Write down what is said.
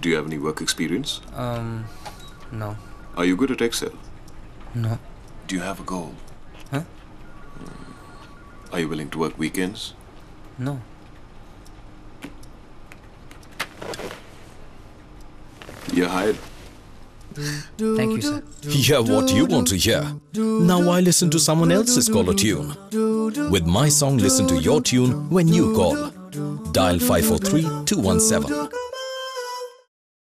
Do you have any work experience? No. Are you good at Excel? No. Do you have a goal? Huh? Are you willing to work weekends? No. You're hired. Thank you, sir. Hear what you want to hear. Now I listen to someone else's caller tune. With my song, listen to your tune when you call. Dial 543 217.